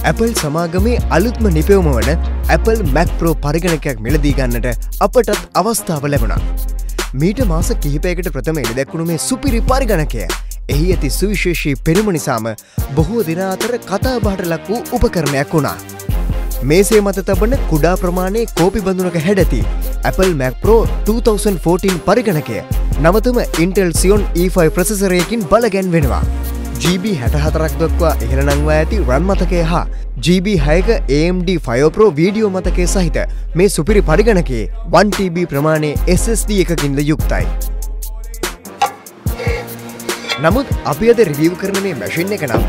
Apple සමාගමේ අලුත්ම නිපැවුම වන Apple Mac Pro පරිගණකයක් මිලදී ගන්නට අපටත් අවස්ථාව ලැබුණා. මීට මාස කිහිපයකට ප්‍රථම එළිදැක්වුණු මේ සුපිරි පරිගණකය එහි ඇති සුවිශේෂී පෙනුම නිසාම බොහෝ දෙනා අතර කතාබහට ලක් වූ උපකරණයක් වුණා. මේසේ මත තබන කුඩා ප්‍රමාණයේ කෝපි බඳුනක හැඩැති Apple Mac Pro 2014 පරිගණකය නවතම Intel Xeon E5 ප්‍රොසෙසරයකින් බලගැන්වෙනවා. GB 64ක් දක්වා ඉහළ නංවා ඇති RAM මතකය හා GB 6ක AMD Fire Pro වීඩියෝ මතකය සහිත මේ සුපිරි පරිගණකයේ 1TB ප්‍රමාණයේ SSD එකකින්ද යුක්තයි. නමුත් අපි අද රිවිව් කරන මේ මැෂින් එක නම්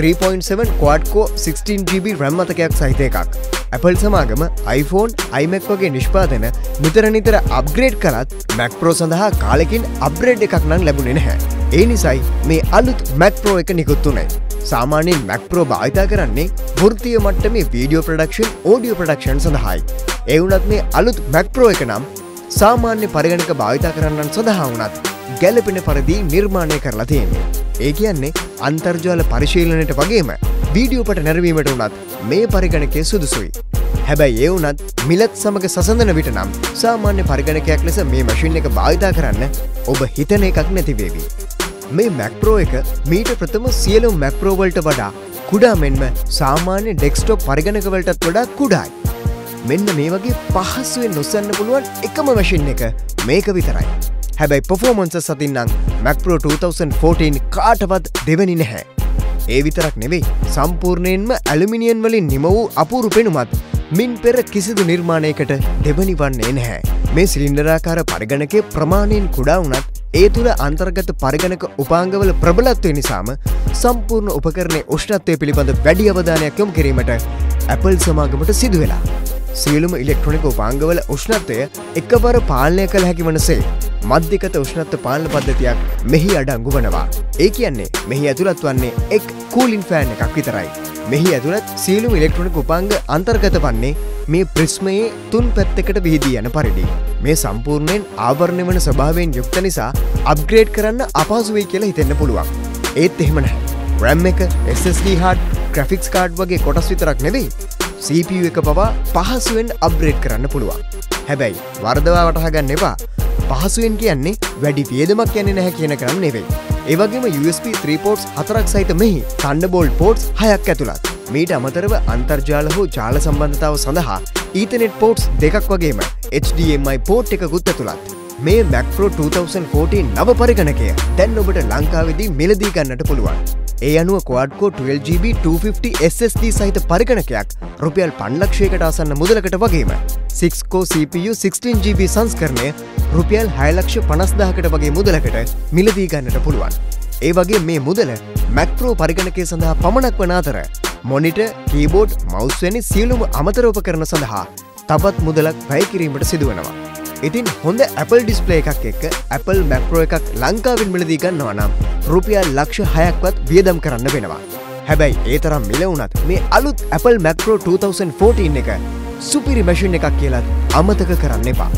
3.7 quad-core 16GB RAM මතකයක් සහිත එකක්. Apple සමාගම iPhone, iMac වගේ නිෂ්පාදන නිතර අප්ග්‍රේඩ් කළත් Mac Pro සඳහා කාලෙකින් අප්ග්‍රේඩ් එකක් නම් ලැබුණේ නැහැ. ඒ නිසායි මේ අලුත් Mac Pro එක නිකුත් වුණේ. සාමාන්‍යයෙන් Mac Pro භාවිතා කරන්නේ වෘත්තීය මට්ටමේ වීඩියෝ ප්‍රොඩක්ෂන්, ඔඩියෝ ප්‍රොඩක්ෂන් සඳහායි. ඒ වුණත් මේ අලුත් Mac Pro එක නම් සාමාන්‍ය පරිගණක භාවිතා කරන්නන් සඳහා වුණත් ගැලපෙන පරිදි නිර්මාණය කරලා තියෙන්නේ. ඒ කියන්නේ අන්තර්ජාල පරිශීලනයට වගේම වීඩියෝ පට නැරවීමට වුණත් මේ පරිගණකය සුදුසුයි. හැබැයි ඒ වුණත් මිලත් සමග සසඳන විට නම් සාමාන්‍ය පරිගණකයක් ලෙස මේ මැෂින් එක භාවිතා කරන්න ඔබ හිතන එකක් නැති වේවි. මේ Mac Pro එක මීට ප්‍රථම සියලුම Mac Pro වලට වඩා කුඩා මෙන්ම සාමාන්‍ය ඩෙස්ක්ටොප් පරිගණක වලටත් වඩා කුඩායි. මෙන්න මේ වගේ පහසුවෙන් නොසන්න පුළුවන් එකම මැෂින් එක මේක විතරයි. හැබැයි පර්ෆෝමන්සස් අතින් නම් Mac Pro 2014 කාටවත් දෙවෙනි නැහැ. ඒ විතරක් නෙවෙයි සම්පූර්ණයෙන්ම ඇලුමිනියම් වලින් නිම වූ අපූරු පෙනුමත් මින් පෙර කිසිදු නිර්මාණයකට දෙවනි වන්නේ නැහැ. මේ සිලින්ඩරාකාර පරිගණකයේ ප්‍රමාණයෙන් කුඩා වුණත් ඒ තුළ අන්තර්ගත පරිගණක උපාංගවල ප්‍රබලත්වය නිසාම සම්පූර්ණ උපකරණයේ උෂ්ණත්වය පිළිබඳ වැඩි අවධානයක් යොමු කිරීමට Apple සමාගමට සිදු වෙලා. සියලුම ඉලෙක්ට්‍රොනික උපාංගවල උෂ්ණත්වය එකවර පාලනය කළ හැකි වනසේ මධ්‍යගත උෂ්ණත්ව පාලන පද්ධතියක් මෙහි අඩංගු වනවා. ඒ කියන්නේ මෙහි ඇතුළත් වන්නේ එක් කූලින් ෆෑන් එකක් විතරයි. මෙහි ඇතුළත් සියලුම ඉලෙක්ට්‍රොනික උපාංග අන්තර්ගත වන්නේ මේ ප්‍රිස්මයේ තුන් පැත්තකට විහිදී යන පරිදි. මේ සම්පූර්ණයෙන් ආවරණය වන ස්වභාවයෙන් යුක්ත නිසා අප්ග්‍රේඩ් කරන්න අපහසු වෙයි කියලා හිතෙන්න පුළුවන්. ඒත් එහෙම නැහැ. RAM එක, SSD hard, graphics card වගේ කොටස් විතරක් නෙවෙයි CPU එක පවා පහසුවෙන් අප්ග්‍රේඩ් කරන්න පුළුවන්. හැබැයි වරදවා වටහා ගන්න එපා. පහසුවෙන් කියන්නේ වැඩි වියදමක් යන්නේ නැහැ කියන එක නෙවෙයි. ඒ වගේම USB 3 ports 4ක් සහිත මෙහි Thunderbolt ports 6ක් ඇතුළත්. මීට අමතරව අන්තර්ජාල හෝ ජාල සම්බන්ධතාව සඳහා Ethernet ports 2ක් වගේම HDMI port එකකුත් ඇතුළත්. මේ Mac Pro 2014 නව පරිගණකය දැන් ඔබට ලංකාවේදී මිලදී ගන්නට පුළුවන්. ඒ අනුව quad-core 12GB 250 SSD සහිත පරිගණකයක් රුපියල් 5,00,000කට ආසන්න මුදලකට වගේම 6-core CPU 16GB සංස්කරණය රුපියල් 6,50,000කට වගේ මුදලකට මිලදී ගන්නට පුළුවන්. ඒ වගේ මේ මුදල Mac Pro පරිගණකය සඳහා පමණක් වන අතර මොනිටර්, කීබෝඩ්, මවුස් වැනි සියලුම අමතර උපකරණ සඳහා තවත් මුදලක් වැය කිරීමට සිදුවනවා. ඉතින් හොඳ Apple ඩිස්ප්ලේ එකක් එක්ක Apple Mac Pro එකක් ලංකාවෙන් මිලදී ගන්නවා නම් රුපියල් 6,00,000ක්වත් වියදම් කරන්න වෙනවා. හැබැයි ඒ තරම් මිල වුණත් මේ අලුත් Apple Mac Pro 2014 එක සුපිරි මැෂින් එකක් කියලා අමතක කරන්න එපා.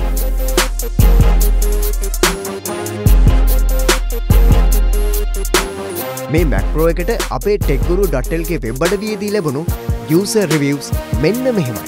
මේ Mac Pro එකට අපේ techguru.lk වෙබ් අඩවියේදී ලැබුණු user reviews මෙන්න මෙහෙමයි.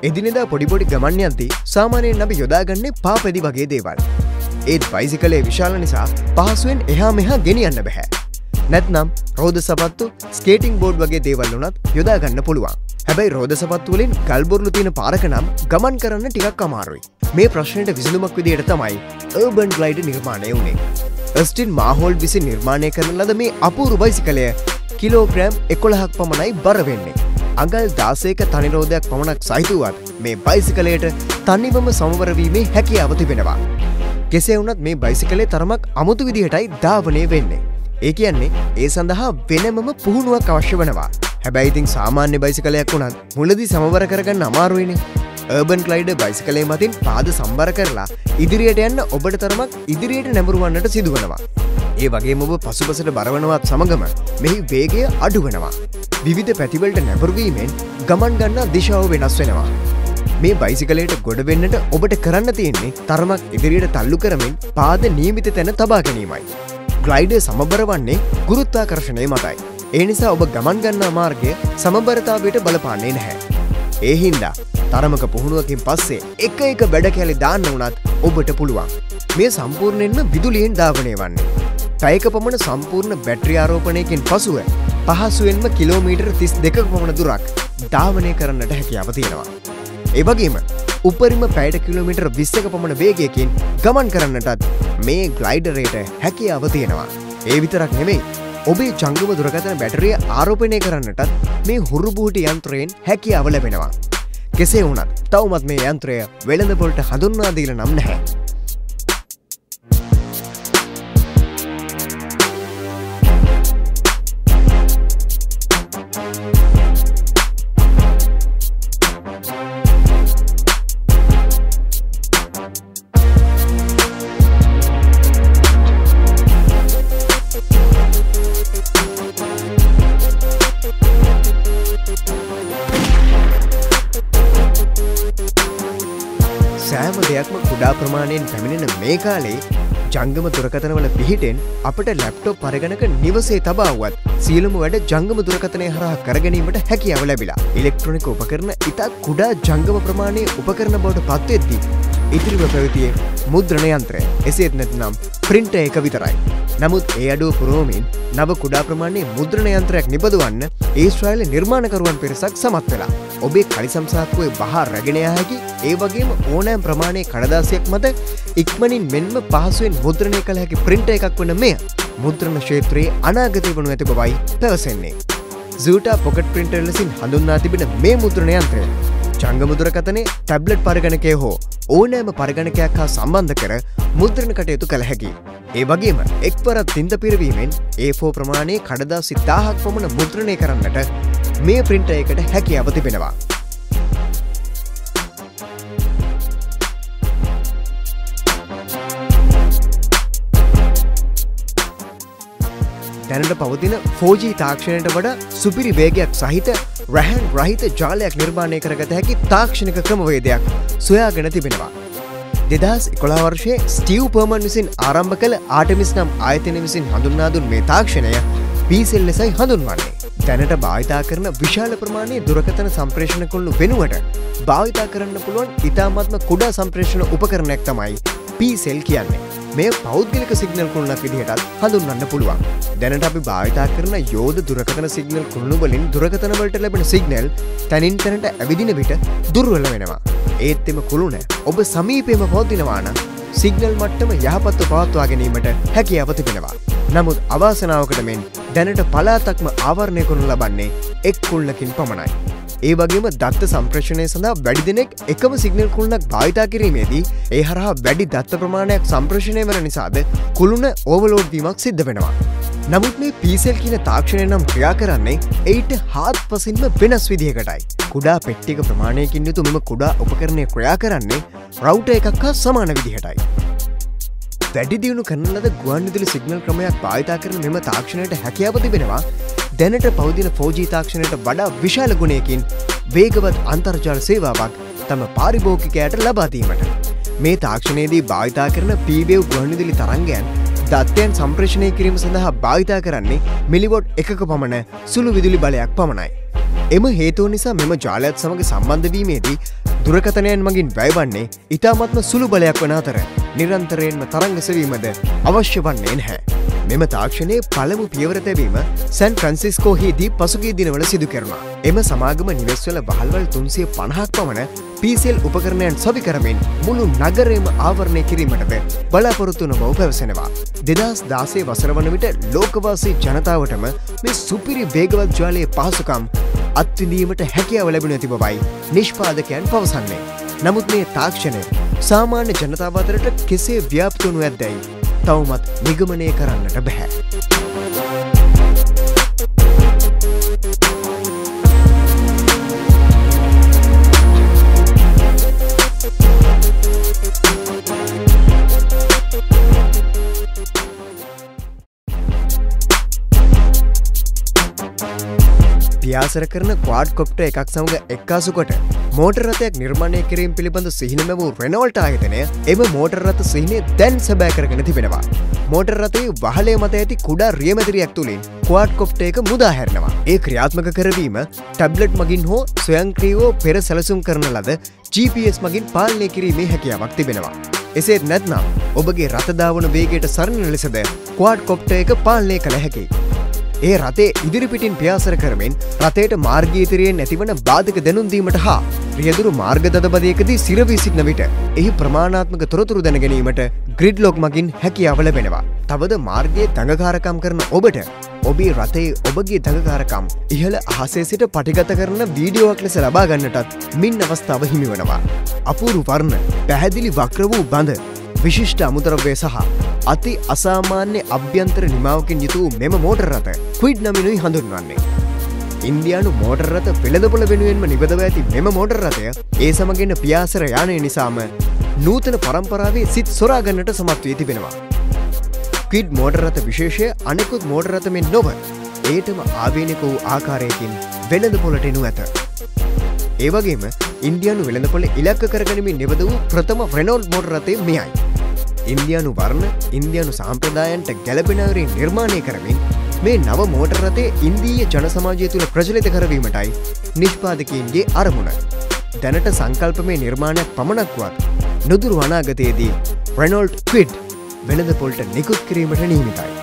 එදිනෙදා පොඩිපොඩි ගමන් යද්දී සාමාන්‍යයෙන් අපි යොදාගන්නේ පාපැදි වගේ දේවල්. ඒත් බයිසිකලේ විශාල නිසා පහසුවෙන් එහා මෙහා ගෙනියන්න බෑ. නැත්නම් රෝද සපත්තු, ස්කේටිං බෝඩ් වගේ දේවල් උනත් යොදා ගන්න පුළුවන්. හැබැයි රෝද සපත්තු වලින් ගල් බොරළු තියෙන පාරක නම් ගමන් කරන්න ටිකක් අමාරුයි. මේ ප්‍රශ්නෙට විසඳුමක් විදියට තමයි අර්බන් ග්ලයිඩර් නිර්මාණය වුණේ. ඔස්ටින් මාහෝල්ඩ් විසින් නිර්මාණය කරන ලද මේ අපූර්ව බයිසිකලය කිලෝග්‍රෑම් 11ක් පමණයි බර වෙන්නේ. අඟල් 16ක තනි රෝදයක් පමණක් සහිත වුවත් මේ බයිසිකලයට තනිවම සමවර වීමේ හැකියාව තිබෙනවා. කෙසේ වුණත් මේ බයිසිකලේ තරමක් අමුතු විදිහටයි ධාවනය වෙන්නේ. ඒ කියන්නේ ඒ සඳහා වෙනමම පුහුණුවක් අවශ්‍ය වෙනවා. හැබැයි ඉතින් සාමාන්‍ය බයිසිකලයක් වුණත් මුලදී සමබර කරගන්න අමාරුයිනේ. අර්බන් ග්ලයිඩර් බයිසිකලේ මතින් පාද සම්බර කරලා ඉදිරියට යන්න ඔබට තරමක් ඉදිරියට නැඹුරුවන්නට සිදු වෙනවා. ඒ වගේම ඔබ පසුපසට බරවනවත් සමගම මෙහි වේගය අඩු වෙනවා. විවිධ පැතිවලට නැඹුරු වීමෙන් ගමන් ගන්නා දිශාව වෙනස් වෙනවා. මේ බයිසිකලයට ගොඩ වෙන්නට ඔබට කරන්න තියෙන්නේ තරමක් ඉදිරියට තල්ලු කරමින් පාද නියමිත තැන තබා ගැනීමයි. ග්ලයිඩර් සමබර වන්නේ ගුරුත්වාකර්ෂණය මතයි. ඒ නිසා ඔබ ගමන් ගන්නා මාර්ගය සමබරතාවයට බලපාන්නේ නැහැ. ඒ හින්දා තරමක පුහුණුවකින් පස්සේ එක වැඩ කැලි දාන්න වුණත් ඔබට පුළුවන්. මේ සම්පූර්ණයෙන්ම විදුලියෙන් ධාවනය වන්නේ. පැයක පමණ සම්පූර්ණ බැටරි ආරෝපණයකින් පසුව පහසුවෙන්ම කිලෝමීටර් 32ක පමණ දුරක් ධාවනය කරන්නට හැකියාව තියෙනවා. ඒ වගේම උපරිම පැයට කිලෝමීටර් 20ක පමණ වේගයකින් ගමන් කරන්නටත් මේ ග්ලයිඩරයට හැකියාව තියෙනවා. ඒ විතරක් නෙමෙයි, ඔබේ ජංගම දුරකථන බැටරිය ආරෝපණය කරන්නටත් මේ හුරුබුහුටි යන්ත්‍රයෙන් හැකියාව ලැබෙනවා. කෙසේ වුණත් තවමත් මේ යන්ත්‍රය වෙළඳපොළට හඳුන්වා දීලා නම් නැහැ. සෑම දෙයක්ම කුඩා ප්‍රමාණයෙන් පැමිණෙන මේ කාලේ ජංගම දුරකථනවල පිහිටෙන් අපට ලැප්ටොප් පරගණක නිවසේ තබාවත් සියලුම වැඩ ජංගම දුරකථනය හරහා කරගැනීමට හැකියාව ලැබිලා. ඉලෙක්ට්‍රොනික උපකරණ ඉතා කුඩා ජංගම ප්‍රමාණයේ උපකරණ බවට පත්වෙද්දී ඉතිරිව පැවතියේ මුද්‍රණ යන්ත්‍රය. එසේත් නැත්නම් ප්‍රින්ටර් එක විතරයි. නමුත් ඒ අඩුව පුරවමින් නව කුඩා ප්‍රමාණයේ මුද්‍රණ යන්ත්‍රයක් නිපදවන්න ඊශ්‍රායල නිර්මාණකරුවන් පිරිසක් සමත් වෙලා. ඔබේ කලිසම්සාක්කුවේ බහා රැගෙන යා හැකි ඒ වගේම ඕනෑම ප්‍රමාණයේ කඩදාසියක් මත ඉක්මනින් මෙන්ම පහසුවෙන් මුද්‍රණය කළ හැකි ප්‍රින්ටර් එකක් වන මෙය මුද්‍රණ ක්ෂේත්‍රයේ අනාගතය වනු ඇති බවයි පැවසෙන්නේ. Zuta පොකට් ප්‍රින්ටර් ලෙසින් හඳුන්වා තිබෙන මේ මුද්‍රණ යන්ත්‍රය ජංගම දුරකථනයේ ටැබ්ලට් පරගණකය හෝ ඕනෑම පරගණකයක් හා සම්බන්ධ කර මුද්‍රණ කටයුතු කළ හැකියි. ඒ වගේම එක්වරක් තින්ත පිරවීමෙන් A4 ප්‍රමාණයේ කඩදාසි 1000ක් පමණ මුද්‍රණය කරන්නට මේ ප්‍රින්ටර් එකට හැකියාව තිබෙනවා. දැනට පවතින 4G තාක්ෂණයට වඩා සුපිරි වේගයක් සහිත රැහන් රහිත ජාලයක් නිර්මාණය කරගත හැකි තාක්ෂණික ක්‍රමවේදයක් සොයාගෙන තිබෙනවා. 2011 වර්ෂයේ ස්ටීව් පර්මන් විසින් ආරම්භ කළ ආටමිස් නම් ආයතනය විසින් හඳුන්වා දුන් මේ තාක්ෂණය පීසෙල් ලෙසයි හඳුන්වන්නේ. දැනට භාවිතා කරන විශාල ප්‍රමාණයේ දුරකථන සම්ප්‍රේෂණ කුළුණු වෙනුවට භාවිතා කරන්න පුළුවන් ඉතාමත්ම කුඩා සම්ප්‍රේෂණ උපකරණයක් තමයි පීසෙල් කියන්නේ. මේ පෞද්ගලික සිග්නල් කුළුණක් විදිහටත් හඳුන්වන්න පුළුවන්. දැනට අපි භාවිතා කරන යෝධ දුරකථන සිග්නල් කුළුණු වලින් දුරකථන වලට ලැබෙන සිග්නල් තනින් තැනට ඇවිදින විට දුර්වල වෙනවා. ඒත් එම කුළුණ ඔබ සමීපයේම පවතිනවා නම් සිග්නල් මට්ටම යහපත්ව පවත්වා ගැනීමට හැකියාව තිබෙනවා. නමුත් අවාසනාවකට මෙන් දැනට පළාතක්ම ආවරණය කරනු ලබන්නේ එක් කුළුණකින් පමණයි. ඒ වගේම දත්ත සම්ප්‍රේෂණය සඳහා වැඩි දෙනෙක් එකම සිග්නල් කුළුණක් භාවිතා කිරීමේදී ඒ හරහා වැඩි දත්ත ප්‍රමාණයක් සම්ප්‍රේෂණය වන නිසාද කුළුණ ඕවර්ලෝඩ් වීමක් සිද්ධ වෙනවා. නමුත් මේ පීසෙල් කියන තාක්ෂණය නම් ක්‍රියා කරන්නේ ඊට හාත්පසින්ම වෙනස් විදිහකටයි. කුඩා පෙට්ටියක ප්‍රමාණයකින් යුතු මෙම කුඩා උපකරණය ක්‍රියා කරන්නේ රවුටර් එකක් හා සමාන විදිහටයි. වැඩි දියුණු කරන ලද ගුවන්විදුලි සිග්නල් ක්‍රමයක් භාවිතා කරන මෙම තාක්ෂණයට හැකියාව තිබෙනවා දැනට පවතින 4G තාක්ෂණයට වඩා විශාල ගුණයකින් වේගවත් අන්තර්ජාල සේවාවක් තම පාරිභෝගිකයාට ලබා දීමට. මේ තාක්ෂණයේදී භාවිතා කරන P-wave ගුවන්විදුලි තරංගයන් දත්තයන් සම්ප්‍රේෂණය කිරීම සඳහා භාවිතා කරන්නේ මිලිවොට් 1ක පමණ සුළු විදුලි බලයක් පමණයි. එම හේතුව නිසා මෙම ජාලයත් සමග සම්බන්ධ වීමේදී දුරකථනයන් මගින් වැයවන්නේ ඉතාමත්ම සුළු බලයක් වන අතර නිරන්තරයෙන්ම තරංග සෙවීමද අවශ්‍ය වන්නේ නැහැ. මෙම තාක්ෂණයේ පළමු පියවර තැබීම සැන් ෆ්‍රැන්සිස්කෝහිදී පසුගිය දිනවල සිදු කෙරුණා. එම සමාගම නිවෙස්වල වහල්වල් 350ක් පමණ PCL උපකරණයන් සවි කරමින් මුළු නගරයම ආවරණය කිරීමටද බලාපොරොත්තු වන බව පැවසෙනවා. 2016 වසර වන විට ලෝකවාසී ජනතාවටම මේ සුපිරි වේගවත් ජාලයේ පහසුකම් අත්විඳීමට හැකියාව ලැබෙනු ඇති බවයි නිෂ්පාදකයන් පවසන්නේ. නමුත් මේ තාක්ෂණය සාමාන්‍ය ජනතාව අතරට කෙසේ ව්‍යාප්ත වනු ඇද්දැයි තවමත් නිගමනය කරන්නට බැහැ. පියාසර කරන ක්වාඩ් කොප්ටර් එකක් සමග එක්කාසු කොට මෝටර් රථයක් නිර්මාණය කිරීම පිළිබඳ සිහිනම වූ රෙනෝල්ට් ආයතනය එම මෝටර් රථ සිහිනය දැන් සැබෑ කරගෙන තිබෙනවා. මෝටර් රථයේ වහලේ මත ඇති කුඩා රියමැදිරියක් තුලින් ක්වාඩ් කොප්ටර් එක මුදා හැරෙනවා. ඒ ක්‍රියාත්මක කරවීම ටැබ්ලට් මගින් හෝ ස්වයංක්‍රීයව පෙර සැලසුම් කරන ලද GPS මගින් පාලනය කිරීමේ හැකියාවක් තිබෙනවා. එසේත් නැත්නම් ඔබගේ රථ දාවන වේගයට සරිලන ලෙසද ක්වාඩ් කොප්ටර් එක පාලනය කළ හැකියි. ඒ රථේ ඉදිරිපිටින් පියාසර කරමින් රථයට මාර්ගීය ඉදිරියෙන් ඇතිවන බාධක දැනුම් දීමට හා රියදුරු මාර්ග දඩබදයකදී සිරවී සිටින විට එහි ප්‍රමාණාත්මක තොරතුරු දැන ගැනීමට ග්‍රිඩ් ලොග් මගින් හැකියාව ලැබෙනවා. තවද මාර්ගයේ දඟකාරකම් කරන ඔබට ඔබේ රථයේ ඔබගේ දඟකාරකම් ඉහළ අහසේ සිට පටිගත කරන වීඩියෝවක් ලෙස ලබා ගන්නටත් මින් අවස්ථාව හිමි වෙනවා. අපූරු වර්ණ, පැහැදිලි වක්‍ර වූ බඳ, විශිෂ්ට අමුද්‍රව්‍ය සහ අති අසාමාන්‍ය අභ්‍යන්තර නිමාවකින් යුතු මෙම මෝටර් රථ ක්විඩ් නමිනුයි හඳුන්වන්නේ. ඉන්දියානු මෝටර් රථ පෙළදපොළ වෙනුවෙන්ම නිබදව ඇති මෙම මෝටර් රථය ඒ සමගින් පියාසර යානය නිසාම නූතන පරම්පරාවේ සිත් සොරා ගන්නට සමත් වී තිබෙනවා. ක්විඩ් මෝටර් රථ විශේෂය අනෙකුත් මෝටර් රථ මෙන් නොව ඒටම ආවේනික වූ ආකාරයකින් වෙළඳපොළට එනු ඇත. ඒ වගේම ඉන්දියානු වෙළඳපොළ ඉලක්ක කරගනිමින් නිබද වූ ප්‍රථම රෙනෝල්ට් මෝටර් රථය මෙයයි. ඉන්දියානු වර්ණ ඉන්දියානු සාම්ප්‍රදායන්ට ගැලපෙන අයුරින් නිර්මාණය කරමින් මේ නව මෝටර් රථය ඉන්දීය ජන සමාජය තුළ ප්‍රචලිත කරවීමටයි නිෂ්පාදකයින්ගේ අරමුණ. දැනට සංකල්පමය නිර්මාණයක් පමණක් වත් නුදුරු අනාගතයේදී රෙනෝල්ට් ක්විඩ් වෙළඳපොළට නිකුත් කිරීමට නියමිතයි.